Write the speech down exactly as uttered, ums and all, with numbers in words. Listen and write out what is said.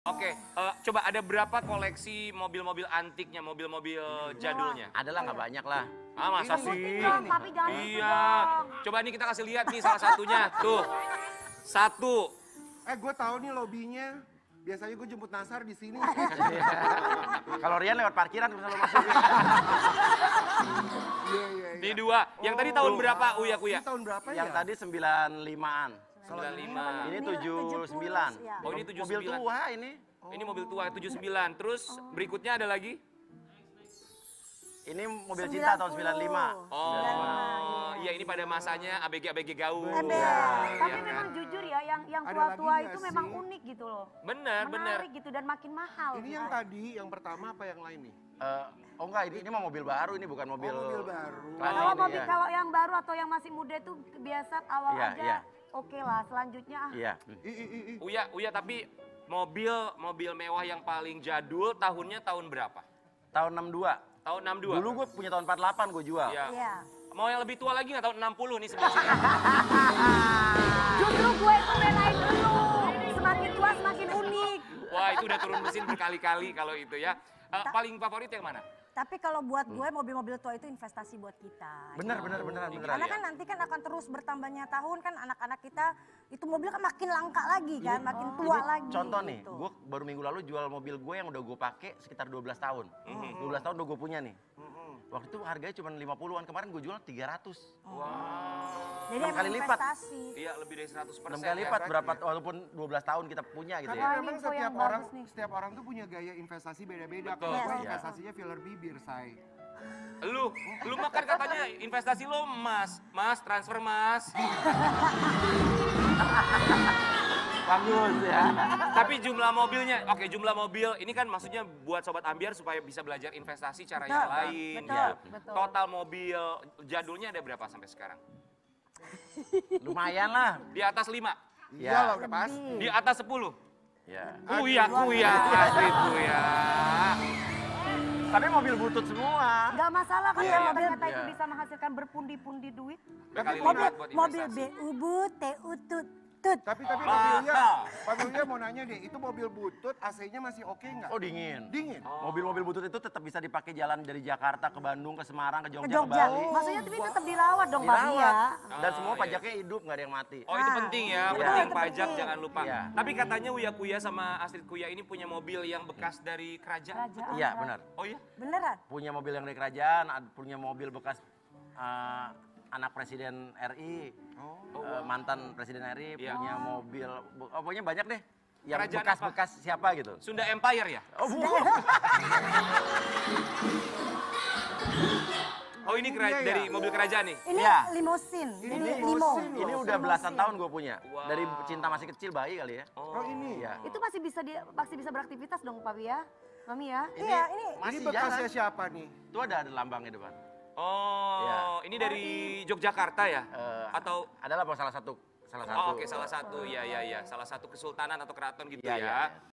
Oke, uh, coba ada berapa koleksi mobil-mobil antiknya, mobil-mobil jadulnya? Adalah nggak banyak lah. Ah, masa Ini, sih? ini, ini. Tapi jangan gitu Iya. dong. Coba nih kita kasih lihat nih salah satunya. Tuh. Satu. Eh, gue tahu nih lobbynya. Biasanya gue jemput Nasar di sini. Kalau Rian lewat parkiran bisa lo masuk. Iya, iya, iya. Ini dua. Yang tadi tahun Oh. berapa, Uya Kuya? Ini tahun berapa Yang ya? tadi sembilan limaan. sembilan puluh lima. Ini tujuh puluh sembilan. ya. Oh, ini tujuh puluh Mobil sembilan. tua ini. Ini mobil tua tujuh puluh sembilan. Terus berikutnya ada lagi? Ini mobil cinta tahun sembilan puluh lima. Oh, iya ini pada masanya A B G A B G gaul. Ember. Iya, Tapi iya memang kan? jujur ya, yang yang Ada tua-tua lagi itu nggak memang sih? unik gitu loh. Bener, bener. Menarik gitu dan makin mahal. Ini gitu yang kan. tadi, yang pertama apa yang lain nih? Eh, oh enggak, ini, ini mah mobil baru, ini bukan mobil. Oh, mobil baru. klasik Kalau ini, mobil ya. kalau yang baru atau yang masih muda itu biasa awal Iya, aja. iya. Oke lah, selanjutnya ah. Iya. I, i, i, i. Uya, Uya tapi mobil mobil mewah yang paling jadul tahunnya tahun berapa? Tahun enam puluh dua. Tahun enam puluh dua. Dulu gue punya tahun empat puluh delapan gue jual. Iya. Iya. Mau yang lebih tua lagi nggak tahun enam puluh nih sebelah sini? Justru gue itu belain dulu. Semakin tua semakin unik. Wah itu udah turun mesin berkali-kali kalau itu ya. Eh, paling favorit yang mana? Tapi kalau buat gue mobil-mobil tua itu investasi buat kita. Bener, bener, beneran, beneran. Karena Iya. kan nanti kan akan terus bertambahnya tahun kan anak-anak kita itu mobil kan makin langka lagi kan, makin tua Ini lagi. contoh nih, gitu. gue baru minggu lalu jual mobil gue yang udah gue pakai sekitar dua belas tahun. Mhm. dua belas tahun udah gue punya nih. Waktu itu harganya cuma lima puluhan, kemarin gue jual tiga ratus. Wow. Jadi enam emang kali lipat. investasi. Iya lebih dari seratus persen. enam kali lipat berapa, walaupun dua belas tahun kita punya gitu Karena ya. ini memang info setiap yang orang, bagus nih. setiap orang tuh punya gaya investasi beda-beda. Betul. Kalau gue Iya. investasinya filler bibir, say. Lu, lu makan katanya investasi lo emas. Mas, transfer mas. Bagus ya. Tapi jumlah mobilnya, oke jumlah mobil, ini kan maksudnya buat Sobat Ambiar supaya bisa belajar investasi cara yang Betul, lain. betul, ya. betul. Total mobil jadulnya ada berapa sampai sekarang? Lumayan lah. Di atas lima? Ya. Iya lah, udah pasti. Di atas sepuluh? Ya. Kuya, kuya, asli kuya. Tapi mobil butut semua. Gak masalah kan Iya, kalau iya. ternyata Iya. itu bisa menghasilkan berpundi-pundi duit. Berkali Mobil, lipat buat mobil investasi. B U B U T U tut tut. Tapi tapi Mahal. Pak Bilya, Pak Bilya mau nanya deh, itu mobil butut A C-nya masih oke nggak? Oh dingin. Dingin. Mobil-mobil butut itu tetap bisa dipakai jalan dari Jakarta ke Bandung, ke Semarang, ke Ke Jogja, ke Jogja. Bali. Maksudnya tapi tetap dirawat dong Pak Dirawat. Bia. Dan Oh, semua iya. pajaknya hidup, nggak ada yang mati. Oh itu Ah. penting ya, Iya. penting Itu pajak penting. jangan lupa. Iya. Tapi katanya Uya Kuya sama Astrid Kuya ini punya mobil yang bekas dari kerajaan. Kerajaan. Iya benar. Oh iya? Beneran? Punya mobil yang dari kerajaan, ad- punya mobil bekas eh, anak presiden R I, eh, mantan presiden R I, Iya. punya mobil, bu- oh, pokoknya banyak deh. Yang Kerajaan bekas-bekas siapa gitu. Sunda Empire ya? Oh, bukan. Oh ini kera- Iya, iya. dari mobil kerajaan nih? Ini Iya. limosin. Ini Ini limosin limo. loh. Ini udah belasan tahun gue punya. Wow. Dari cinta masih kecil, bayi kali ya. Oh ini. Iya. Itu masih bisa di, masih bisa beraktivitas dong Pak Bia. Mami ya. Iya, ini Ini Masih bekasnya jalan. siapa nih? Itu ada, ada lambangnya depan. Oh, Iya. ini dari Yogyakarta ya? Eh, Atau adalah salah satu salah satu. Oh, oke salah satu ya ya ya, salah satu kesultanan atau keraton gitu Iya, ya. iya, iya.